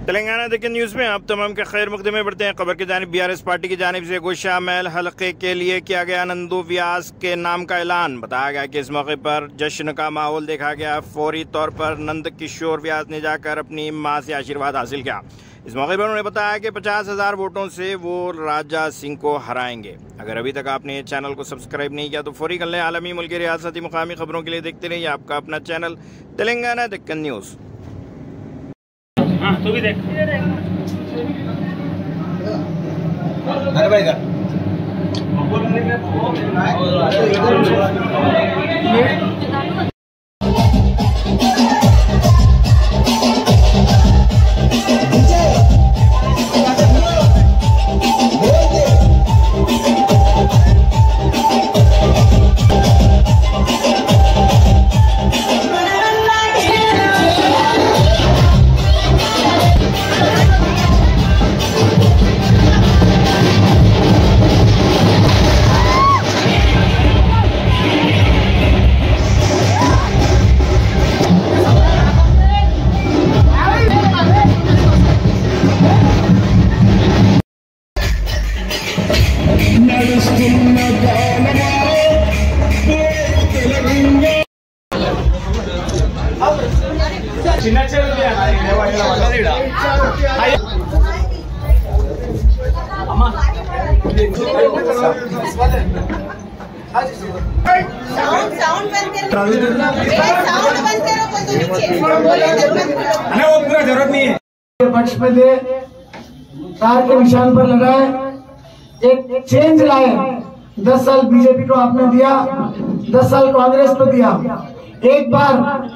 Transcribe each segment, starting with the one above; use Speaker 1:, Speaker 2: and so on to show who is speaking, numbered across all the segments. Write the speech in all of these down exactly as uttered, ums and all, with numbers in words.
Speaker 1: तेलंगाना देखिए न्यूज में आप तमाम के खैर मुकदमे में बढ़ते हैं। खबर की जानिब बीआरएस पार्टी की जानिब से गोशा महल हलके के लिए किया गया नंदू व्यास के नाम का ऐलान। बताया गया कि इस मौके पर जश्न का माहौल देखा गया। फौरी तौर पर नंद किशोर व्यास ने जाकर अपनी मां से आशीर्वाद हासिल किया। इस मौके पर उन्होंने बताया कि पचास हजार वोटों से वो राजा सिंह को हराएंगे। अगर अभी तक आपने चैनल को सब्सक्राइब नहीं किया तो फौरी कर लें। आलमी, मुल्की, रियासती, मुकामी खबरों के लिए देखते रहिए आपका अपना चैनल तेलंगाना दक्कन न्यूज।
Speaker 2: हाँ, तू भी देख। చిన్న చెరువు అమ్మా साउंड बंद करो साउंड बंद करो अरे वो पूरा जरूरत नहीं है।
Speaker 3: पक्ष में दे तार के निशान पर लगाए, एक चेंज लाए। दस साल बीजेपी को आपने दिया, दस साल कांग्रेस को दिया, एक बार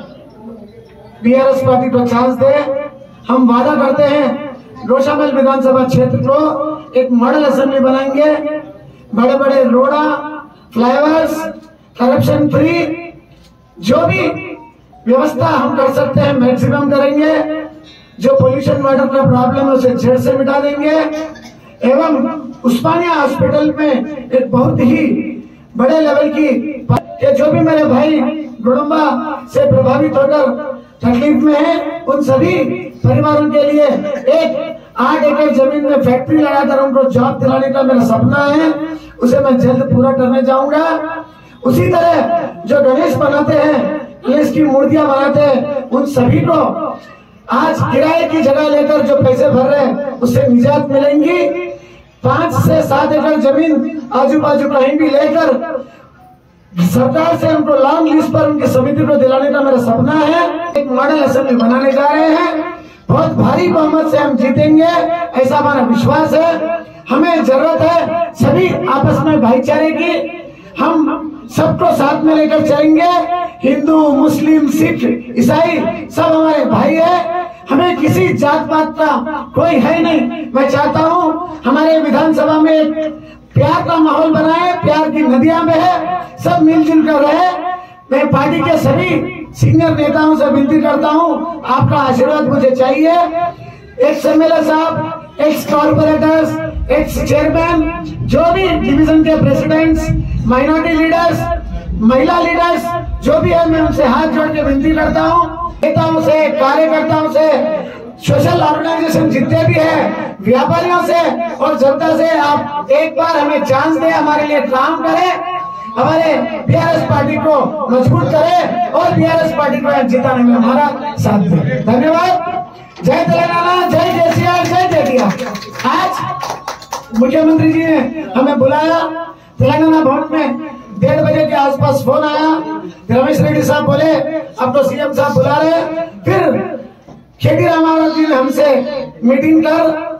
Speaker 3: बीआरएस पार्टी को चांस दे। हम वादा करते हैं गोशा महल विधानसभा क्षेत्र को एक मॉडल असेंबली बनाएंगे। बड़े बड़े रोड़ा, फ्लाईओवर्स, करप्शन फ्री, जो भी व्यवस्था हम कर सकते हैं मैक्सिमम करेंगे। जो पोल्यूशन वाटर का प्रॉब्लम है उसे जड़ से मिटा देंगे। एवं उस्मानिया हॉस्पिटल में एक बहुत ही बड़े लेवल की कि जो भी मेरे भाई गुड़ुम्बा से प्रभावित होकर तकलीफ में है उन सभी परिवारों के लिए एक आठ एकड़ जमीन में फैक्ट्री लगाकर उनको जॉब दिलाने का मेरा सपना है। उसे मैं जल्द पूरा करने जाऊंगा। उसी तरह जो गणेश बनाते हैं, गणेश की मूर्तियां बनाते हैं, उन सभी को आज किराए की जगह लेकर जो पैसे भर रहे हैं उससे निजात मिलेंगी। पांच से सात एकड़ जमीन आजू बाजू कहीं भी लेकर सरकार से उनको लॉन्ग लीज पर उनकी समिति को दिलाने का मेरा सपना है। एक मॉडल असेंबली बनाने जा रहे हैं। बहुत भारी बहुमत से हम जीतेंगे, ऐसा हमारा विश्वास है। हमें जरूरत है सभी आपस में भाईचारे की। हम सबको साथ में लेकर चलेंगे। हिंदू, मुस्लिम, सिख, ईसाई सब हमारे भाई है। हमें किसी जात पात का कोई है नहीं। मैं चाहता हूँ हमारे विधानसभा में एक प्यार का माहौल बनाए, प्यार की नदियां बहे, सब मिलजुल कर रहे। मैं पार्टी के सभी सीनियर नेताओं से विनती करता हूँ, आपका आशीर्वाद मुझे चाहिए। एक्स एमएलए साहब, एक्स कॉर्पोरेटर्स, एक्स चेयरमैन, जो भी डिवीजन के प्रेसिडेंट्स, माइनॉरिटी लीडर्स, महिला लीडर्स जो भी है, मैं उनसे हाथ जोड़ के विनती करता हूँ। नेताओं से, कार्यकर्ताओं से, सोशल ऑर्गेनाइजेशन जितने भी है, व्यापारियों से और जनता से आप एक बार हमें चांस दें, हमारे लिए काम करें, हमारे बीआरएस पार्टी को मजबूत करें और बीआरएस पार्टी को जिताने में हमारा साथ दें। धन्यवाद। जय तेलंगाना, जय केसीआर, जय जेडीआर। आज मुख्यमंत्री जी ने हमें बुलाया तेलंगाना भवन में। डेढ़ बजे के आसपास फोन आया। रमेश रेड्डी साहब बोले अब तो सीएम साहब बुला रहे। फिर केटी रामाराव जी ने हमसे मीटिंग कर